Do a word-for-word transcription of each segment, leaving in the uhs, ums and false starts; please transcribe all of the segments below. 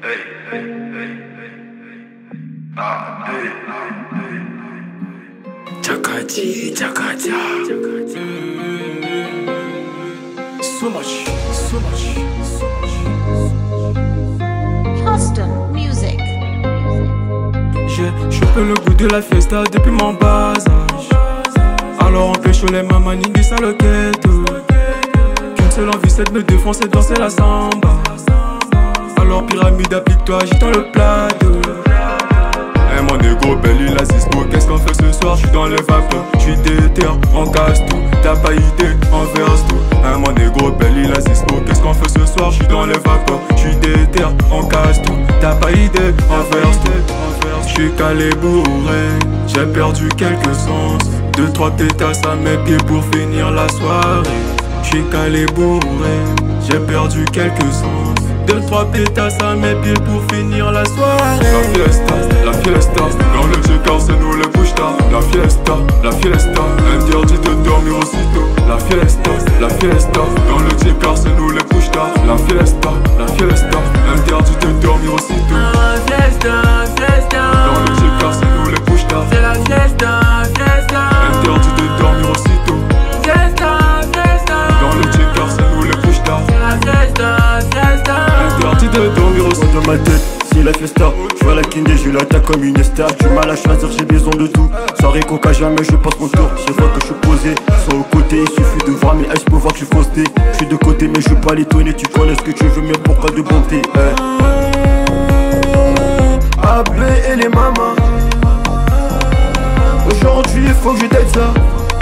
Chakati, chakatia. So much, so much, so much. Houston Music. J'ai chopé le goût de la fiesta depuis mon bas âge. Alors on pécho les mamani du saloquette. Qu'une seule envie c'est de me défoncer, danser la samba. Alors pyramide applique-toi, agitant le plateau. Hey mon négro, belle il a Cisco. Qu'est-ce qu'on fait ce soir? J'suis dans les vapeurs, j'suis déter, on casse tout. T'as pas idée, on verse tout. Hey mon négro, belle il a Cisco. Qu'est-ce qu'on fait ce soir? J'suis dans les vapeurs, j'suis déter, on casse tout. T'as pas idée, on verse tout. J'suis calé bourré, j'ai perdu quelques sens. Deux, trois pétasses à mes pieds pour finir la soirée. J'suis calé bourré, j'ai perdu quelques sens. Deux, trois pétasses à mes pieds pour finir la soirée. La fiesta, la fiesta, dans le J-car c'est nous les bouches-tard. La fiesta, la fiesta, interdit de dormir aussitôt. La fiesta, la fiesta, dans le J-car c'est nous les bouches-tard. La fiesta, la fiesta, interdit de dormir aussitôt. La fiesta, fiesta, dans le J-car c'est nous les bouches-tard. c'est la fiesta, fiesta, interdit de dormir aussitôt. fiesta, fiesta, dans le J-car c'est nous les bouches-tard. c'est la fiesta, fiesta. Interdit de dormir aussitôt. Dans ma tête, c'est la fiesta. Je vois la king et je l'attaque comme une star. Du mal à choisir, j'ai besoin de tout. Soirée coca, jamais je passe mon tour. Je vois que je suis posé, sur le côté. Il suffit de voir mes eyes pour voir que je suis posté. Je suis de côté, mais je suis pas l'étonné. Tu connais ce que tu veux, mais pourquoi de bonté? Hey. A B et les mamas. Aujourd'hui, il faut que je date ça.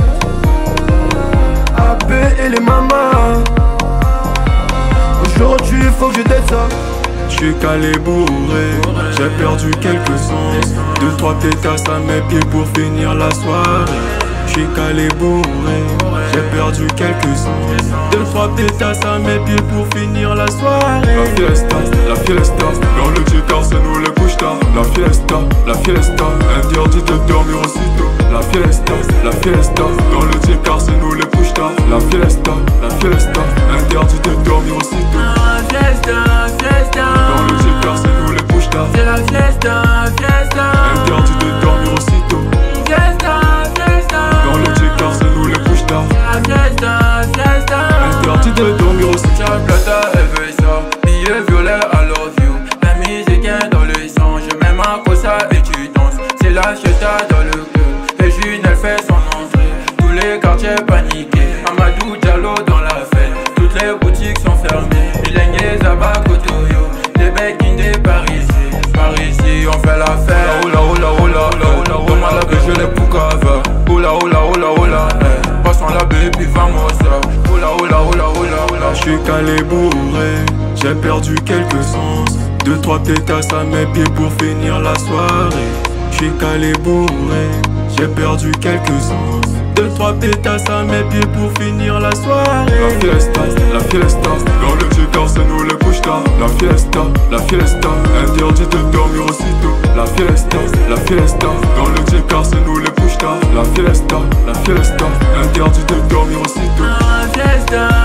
A B et les mamas. Aujourd'hui, il faut que je date ça. J'suis calé bourré, j'ai perdu quelques sens. Deux, trois pétasses à mes pieds pour finir la soirée. J'suis calé bourré, j'ai perdu quelques sens. Deux, trois pétasses à mes pieds pour finir la soirée. La fiesta, la fiesta, dans le J-car c'est nous les bouches-tard. La fiesta, la fiesta, interdit de dormir aussitôt. La fiesta, la fiesta, dans le J-car c'est nous les bouches-tard. La fiesta, la fiesta, interdit de dormir aussitôt. La fiesta, fiesta, dans le J-car c'est nous les bouches-tard. c'est la fiesta, fiesta, interdit de dormir aussitôt. fiesta, fiesta, dans le J-car c'est nous les bouches-tard. la fiesta, fiesta. Interdit de dormir aussitôt. Cha plata, elle veut ça, billet violet, I love you. La musique est dans le sang, je mets ma cosa et tu danses. C'est la fiesta dans le cœur, et June elle fait son entrée. Tous les quartiers paniqués, Amadou Diallo dans la fête. Toutes les boutiques sont fermées, Bilengue, Zaba, Kotoyo. Des beckines, des Parisiens, par ici on fait la fête. Oula, oula, oula, oula, oula, demande la belle, je les poucave. Oula, oula, oula, oula, eh. Passons la belle, puis vamos. Oula, oula, oula, oula, oula. J'suis calé bourré, j'ai perdu quelques sens. Deux, trois pétasses à mes pieds pour finir la soirée. J'suis calé bourré, j'ai perdu quelques sens. Deux, trois pétasses à mes pieds pour finir la soirée. La fiesta, la fiesta, dans le J-car c'est nous les bouches-tard. La fiesta, la fiesta, interdit de dormir aussitôt. La fiesta, la fiesta, dans le J-car c'est nous les bouches-tard. La fiesta, la fiesta, interdit de dormir aussitôt. La fiesta.